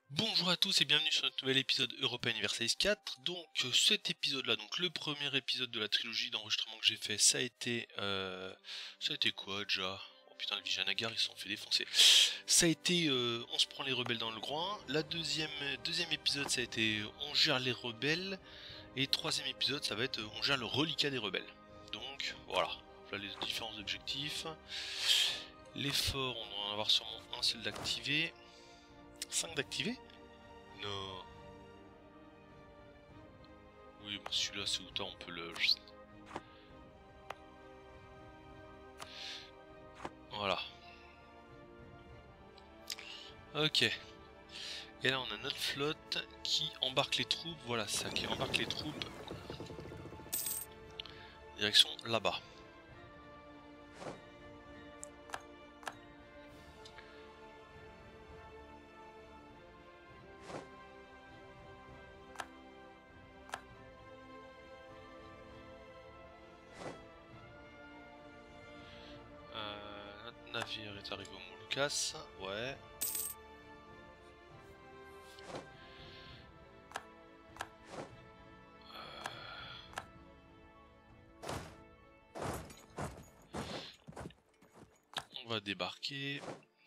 Bonjour à tous et bienvenue sur notre nouvel épisode Europa Universalis 4. Donc cet épisode là, donc le premier épisode de la trilogie d'enregistrement que j'ai fait, ça a été... Ça a été quoi déjà? Oh putain, le Vijanagar ils se sont fait défoncer. Ça a été on se prend les rebelles dans le groin. La deuxième épisode ça a été on gère les rebelles. Et troisième épisode ça va être on gère le reliquat des rebelles. Donc voilà, les différents objectifs. L'effort, on doit en avoir sûrement un seul d'activer. 5 d'activer? Non. Oui, bah celui-là, c'est autant, on peut le... Voilà. Ok. Et là, on a notre flotte qui embarque les troupes. Voilà, c'est ça, qui embarque les troupes. Direction là-bas. Notre navire est arrivé au Molucas. Ouais. On va débarquer.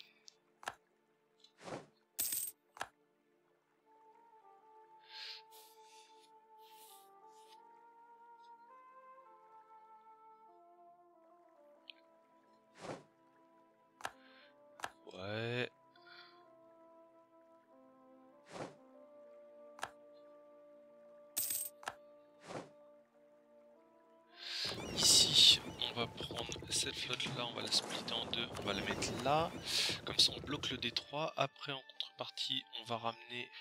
Ouais. Ici, on va prendre cette flotte là, on va la splitter en deux, on va la mettre là. Comme ça, on bloque le détroit. Après, en contrepartie, on va ramener...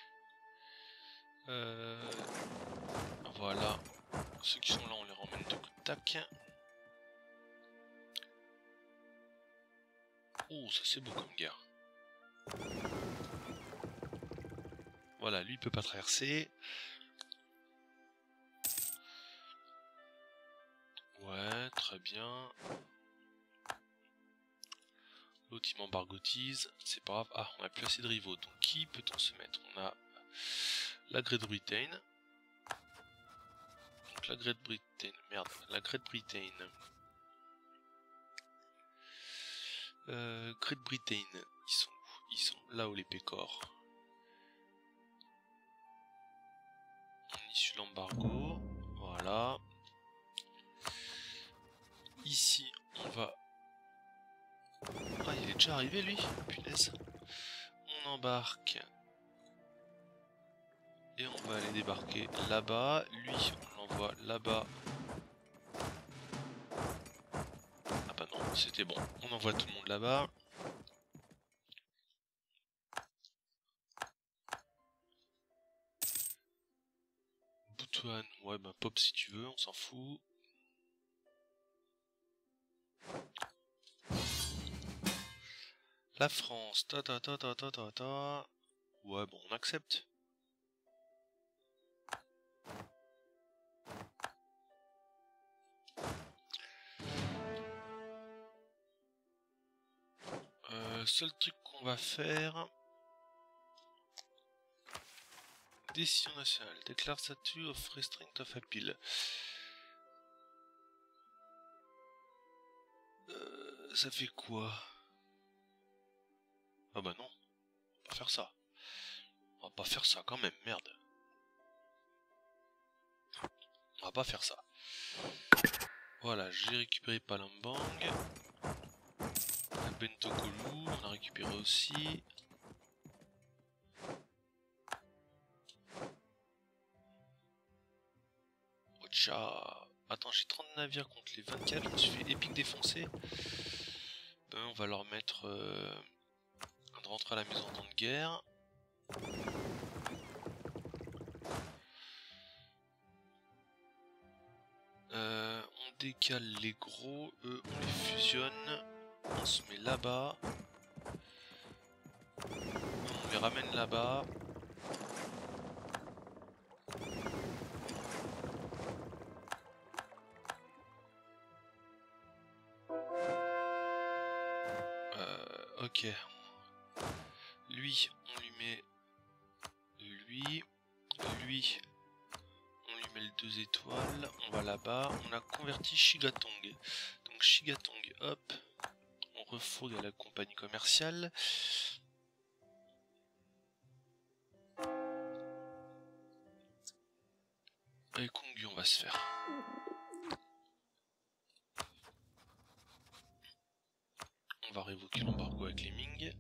Voilà. Ceux qui sont là, on les ramène de coup de tac. Oh, ça c'est beau comme guerre. Voilà, lui il peut pas traverser. Ouais, très bien. L'autre il m'embargotise, c'est pas grave. Ah, on a plus assez de rivaux, donc qui peut-on se mettre? On a la Great Britain. Donc la Great Britain, merde, la Great Britain. Great Britain, ils sont où? Ils sont là où les pécores. On issue l'embargo, voilà. Ici, on va... Ah, il est déjà arrivé lui? Punaise. On embarque. Et on va aller débarquer là-bas. Lui, on l'envoie là-bas. Ah bah non, c'était bon. On envoie tout le monde là-bas. Boutouane, ouais bah pop si tu veux, on s'en fout. La France, ta ta ta ta ta ta ta. Ouais bon, on accepte. Seul truc qu'on va faire... Décision nationale. Déclare statut of restraint of appeal. Ça fait quoi? Ah bah non, on va pas faire ça. On va pas faire ça quand même, merde. On va pas faire ça. Voilà, j'ai récupéré Palembang. Bentokolu, on a récupéré aussi. Ocha. Attends, j'ai 30 navires contre les 24, je me suis fait épique défoncer. Ben, on va leur mettre... de rentrer à la maison en temps de guerre. On décale les gros, eux on les fusionne. On se met là-bas. On les ramène là-bas. Ok. Lui, on lui met lui, on lui met le 2 étoiles, on va là-bas, on a converti Shigatong. Donc Shigatong, hop, on refouille à la compagnie commerciale. Avec Kongyu on va se faire. On va révoquer l'embargo avec les Ming.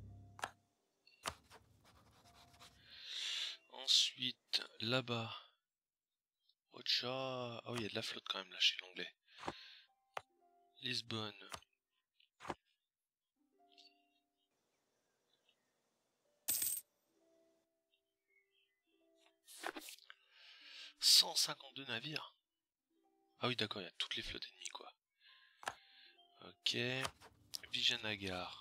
Ensuite, là-bas, Ocha. Ah oui, il y a de la flotte quand même là chez l'anglais. Lisbonne. « 152 navires. Ah oui, d'accord, il y a toutes les flottes ennemies, quoi. Ok. Vijayanagar.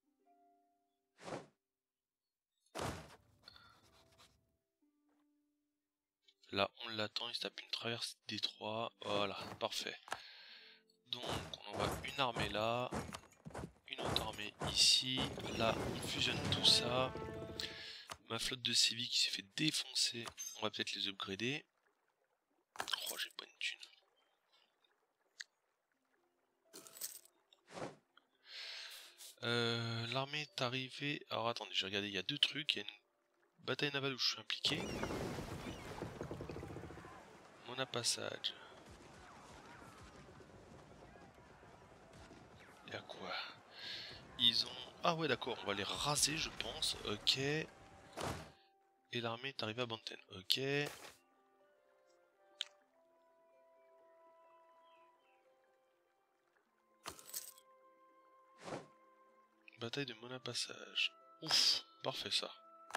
Là, on l'attend, il se tape une traverse des détroit. Voilà, parfait. Donc, on envoie une armée là. Une autre armée ici. Là, on fusionne tout ça. Ma flotte de Séville qui s'est fait défoncer. On va peut-être les upgrader. Oh, j'ai pas une thune. L'armée est arrivée. Alors attendez, j'ai regardé, il y a deux trucs. Il y a une bataille navale où je suis impliqué. Mona Passage. Il y a quoi? Ils ont... Ah ouais d'accord, on va les raser je pense. Ok. Et l'armée est arrivée à Banten. Ok. Bataille de Mona Passage. Ouf, parfait ça.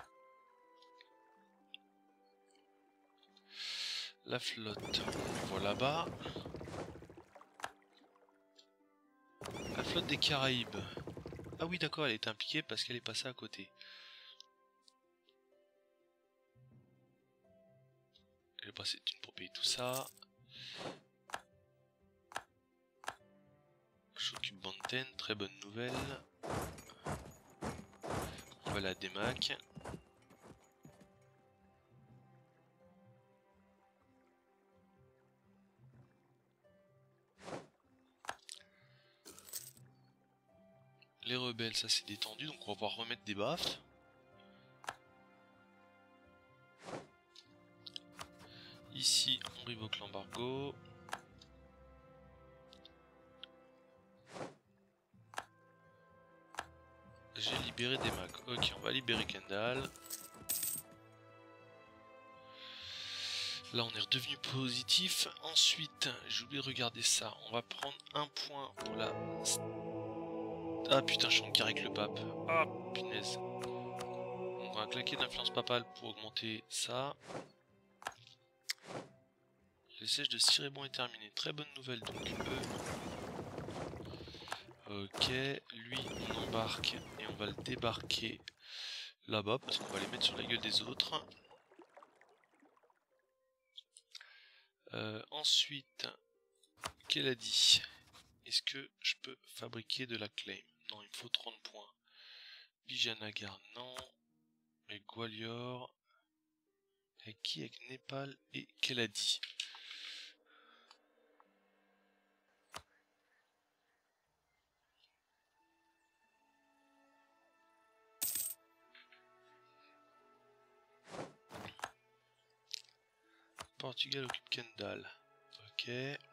La flotte, on voit là-bas. La flotte des Caraïbes. Ah oui d'accord, elle est impliquée parce qu'elle est passée à côté. Elle est passée pour payer tout ça. J'occupe Banten, très bonne nouvelle. On va la démac. Les rebelles, ça c'est détendu, donc on va pouvoir remettre des baffes. Ici, on révoque l'embargo. J'ai libéré des mags. Ok, on va libérer Kendall. Là, on est redevenu positif. Ensuite, j'ai oublié de regarder ça. On va prendre un point pour la... Ah putain, je suis en guerre avec le pape. Ah, punaise. On va claquer d'influence papale pour augmenter ça. Le siège de Cirebon est terminé. Très bonne nouvelle, donc ok, lui, on embarque et on va le débarquer là-bas parce qu'on va les mettre sur la gueule des autres. Ensuite, qu'elle a dit? Est-ce que je peux fabriquer de la claim? Non, il me faut 30 points. Vijayanagar, non. Et Gwalior. Avec qui? Avec Népal et qu'elle a dit? Portugal occupe Kendall. Ok.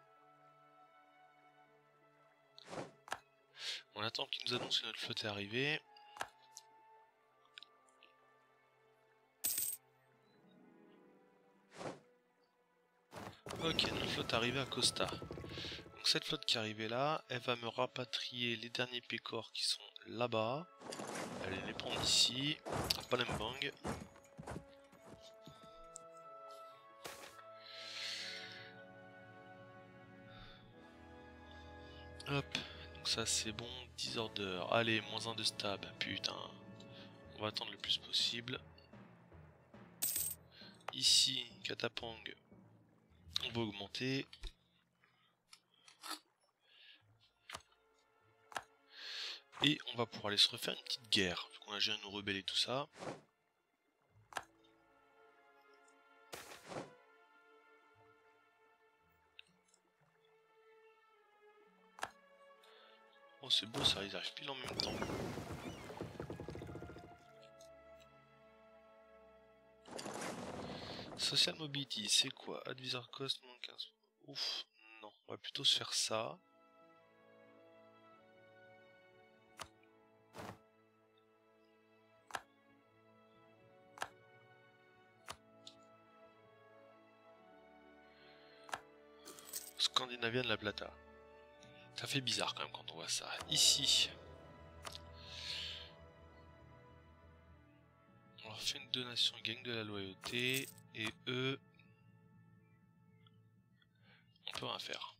On attend qu'il nous annonce que notre flotte est arrivée. Ok, notre flotte est arrivée à Costa. Donc cette flotte qui est arrivée là, elle va me rapatrier les derniers pécores qui sont là-bas. Elle va les prendre ici, à Palembang. Hop, donc ça c'est bon, 10 orders. Allez, -1 de stab, putain. On va attendre le plus possible. Ici, Katapang, on va augmenter. Et on va pouvoir aller se refaire une petite guerre, vu qu'on a géré nos rebelles et tout ça. Oh c'est beau ça, ils arrivent pile en même temps. Social Mobility, c'est quoi? Advisor Cost, moins 15. Ouf, non, on va plutôt se faire ça. Scandinavian La Plata. Ça fait bizarre quand même quand on voit ça. Ici, on leur fait une donation, ils gagnent de la loyauté. Et eux, on peut rien faire.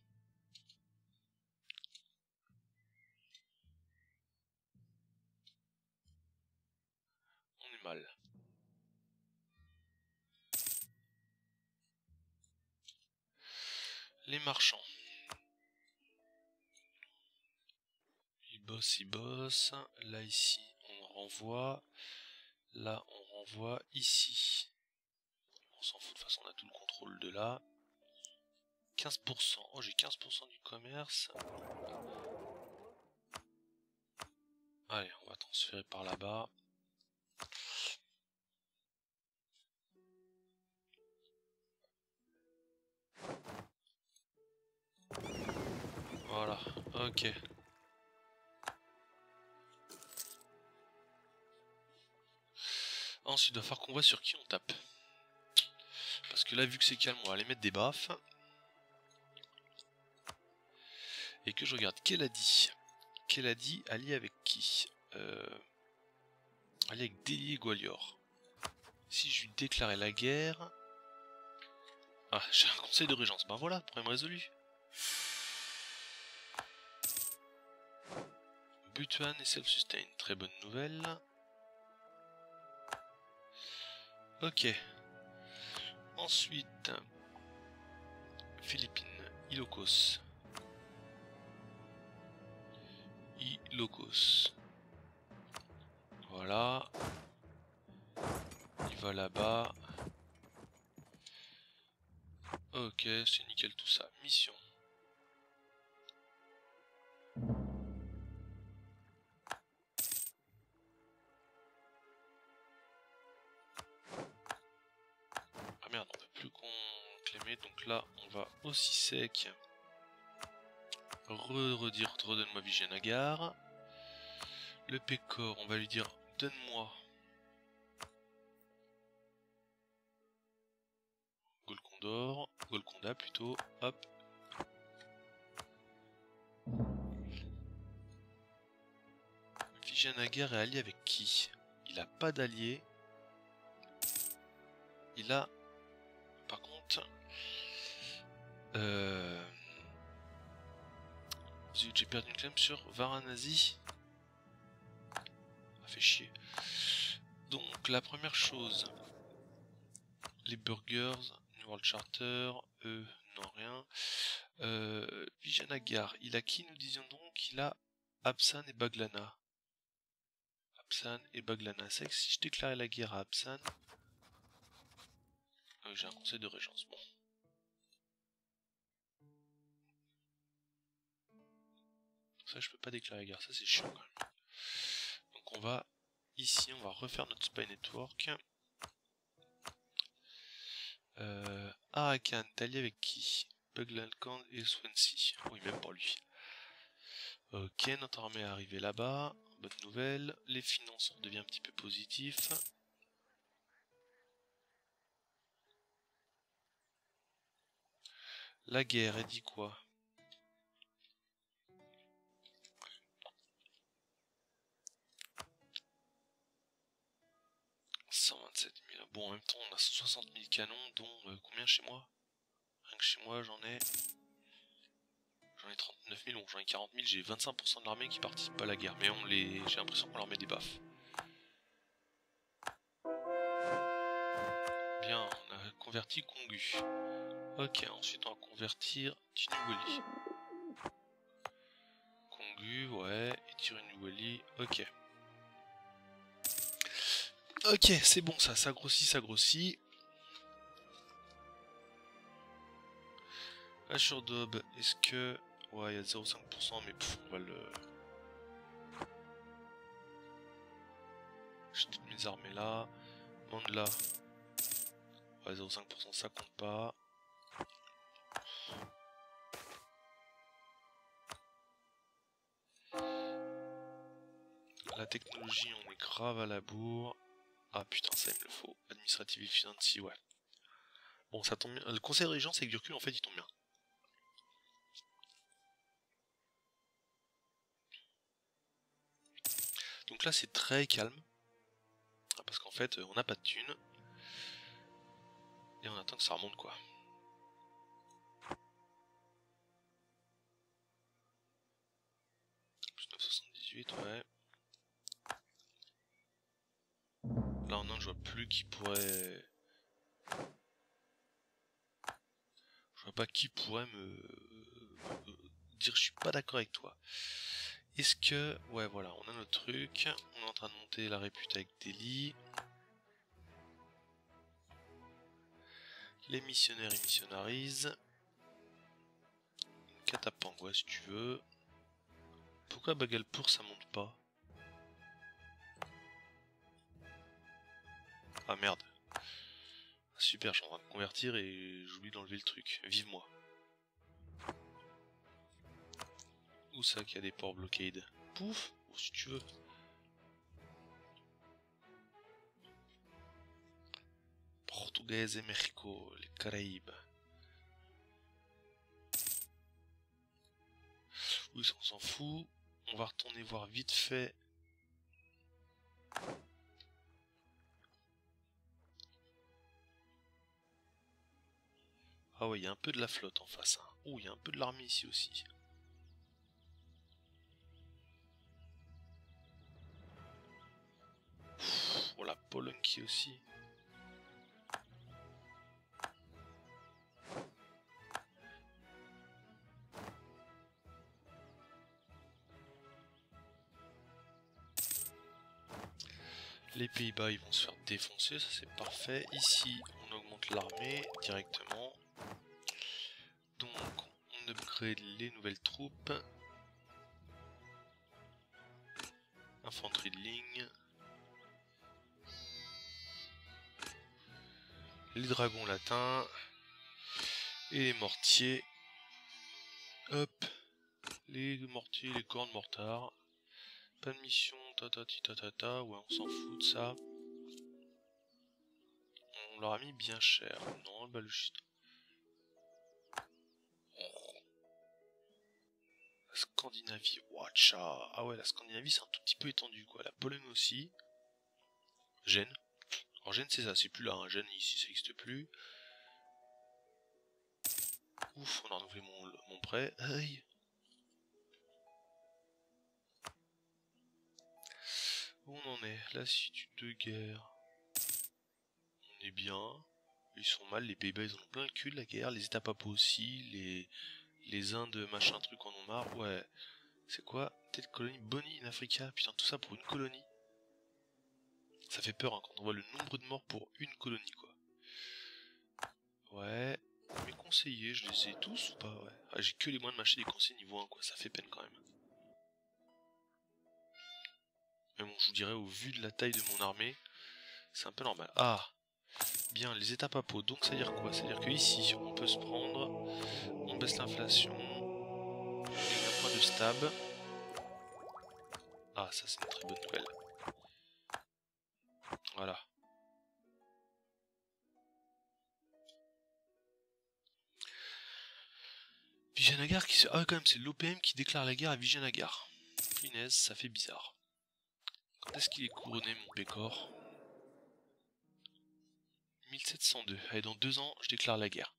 On est mal. Les marchands. Ils bossent. Là, ici, on renvoie. Là, on renvoie. Ici, on s'en fout, de toute façon, on a tout le contrôle de là. 15%. Oh, j'ai 15% du commerce. Allez, on va transférer par là-bas. Voilà, ok. Ensuite, il va falloir qu'on voit sur qui on tape. Parce que là, vu que c'est calme, on va aller mettre des baffes. Et que je regarde Keladi. Keladi allié avec qui? Allié avec Delhi et Gwalior. Si je lui déclarais la guerre... Ah, j'ai un conseil de régence. Ben voilà, problème résolu. Butuan et self-sustain. Très bonne nouvelle. Ok. Ensuite... Philippines. Ilocos. Ilocos. Voilà. Il va là-bas. Ok, c'est nickel tout ça. Mission. Ah merde, on peut plus conclémer. Donc là, on va aussi sec. Redonne-moi Vijayanagar. Le Pécor, on va lui dire donne-moi Golconda plutôt, hop. Vijayanagar est allié avec qui? Il a pas d'allié. Il a, par contre, j'ai perdu une claim sur Varanasi. Ça fait chier. Donc la première chose, les burgers, New World Charter, eux, non rien. Vijayanagar, il a qui nous disions donc? Il a Absan et Baglana. Absan et Baglana. C'est que si je déclarais la guerre à Absan, j'ai un conseil de régence. Bon. Ça, je peux pas déclarer la guerre. Ça, c'est chiant quand même. Donc, on va ici, on va refaire notre spy network. Arakan, t'es allié avec qui? Buglalkan et Swansea. Oui, même pour lui. Ok, notre armée est arrivée là-bas. Bonne nouvelle. Les finances, on devient un petit peu positif. La guerre, elle dit quoi? Bon, en même temps, on a 160 000 canons, dont combien chez moi? Rien que chez moi, j'en ai 39 000, bon, j'en ai 40 000, j'ai 25% de l'armée qui participe à la guerre, mais j'ai l'impression qu'on leur met des baffes. Bien, on a converti Kongu. Ok, ensuite on va convertir Tinuweli. Kongu, ouais, et Tinuweli, ok. Ok, c'est bon ça grossit, ça grossit. Assurdob, est-ce que... Ouais, il y a 0,5%, mais on va le... j'ai toutes mes armées là. Mandela. Ouais, 0,5%, ça compte pas. La technologie, on est grave à la bourre. Ah putain, ça il me le faut. Administrative efficiency, ouais. Bon, ça tombe bien. Le conseil de régence avec du recul, en fait, il tombe bien. Donc là, c'est très calme. Parce qu'en fait, on n'a pas de thunes. Et on attend que ça remonte, quoi. Plus 978, ouais. Là, en Inde, je vois plus qui pourrait... Je vois pas qui pourrait me dire je suis pas d'accord avec toi. Est-ce que... Ouais, voilà, on a notre truc. On est en train de monter la répute avec Delhi. Les missionnaires et missionnarisent. Katapangwa si tu veux. Pourquoi Bagalpur ça monte pas? Ah merde. Super, je suis en train de convertir et j'oublie d'enlever le truc. Vive moi. Où ça qu'il y a des ports blockade? Pouf, oh, si tu veux. Portugaise et Mexico, les Caraïbes. Oui, ça on s'en fout. On va retourner voir vite fait. Ah ouais, il y a un peu de la flotte en face. Hein. Oh, il y a un peu de l'armée ici aussi. Oh, la Pologne qui est aussi. Les Pays-Bas, ils vont se faire défoncer, ça c'est parfait. Ici, on augmente l'armée directement. Donc, on upgrade les nouvelles troupes. Infanterie de ligne. Les dragons latins. Et les mortiers. Hop. Les mortiers, les cornes mortards. Pas de mission, ta. Ouais, on s'en fout de ça. On leur a mis bien cher. Non, bah le juste. Oh. La Scandinavie, watcha. Ah ouais, la Scandinavie c'est un tout petit peu étendu quoi. La Pologne aussi. Gênes. Alors Gênes c'est ça, c'est plus là. Hein. Gênes ici ça n'existe plus. Ouf, on a renouvelé mon prêt. Aïe. Où on en est? Lassitude de guerre. On est bien. Ils sont mal, les Pays-Bas ils en ont plein le cul de la guerre. Les États papaux aussi. Les Indes machin truc en ont marre. Ouais. C'est quoi? Telle colonie Boni in Africa. Putain, tout ça pour une colonie. Ça fait peur hein, quand on voit le nombre de morts pour une colonie quoi. Ouais. Mes conseillers, je les ai tous ou pas? Ouais. Ah, j'ai que les moyens de m'acheter des conseillers niveau 1 quoi. Ça fait peine quand même. Mais bon, je vous dirais, au vu de la taille de mon armée, c'est un peu normal. Ah, bien, les états papaux. Donc, ça veut dire quoi? Ça veut dire que ici, on peut se prendre, on baisse l'inflation, on gagne un point de stab. Ah, ça, c'est une très bonne nouvelle. Voilà. Vijayanagar qui se... Ah, quand même, c'est l'OPM qui déclare la guerre à Vijayanagar. Punaise, ça fait bizarre. Quand est-ce qu'il est couronné, mon Pécor? 1702. Allez, dans 2 ans, je déclare la guerre.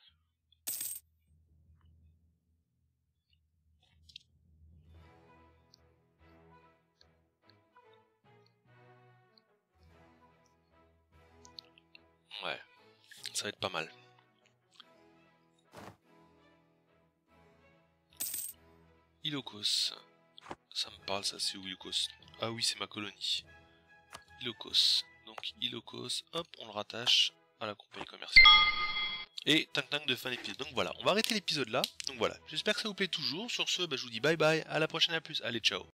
Ouais, ça va être pas mal. Ilocos. Ça me parle, ça, c'est où Ilocos? Ah oui, c'est ma colonie. Ilocos. Donc Ilocos, hop, on le rattache à la compagnie commerciale. Et tang de fin d'épisode. Donc voilà, on va arrêter l'épisode là. Donc voilà, j'espère que ça vous plaît toujours. Sur ce, bah, je vous dis bye bye, à la prochaine, à plus. Allez, ciao.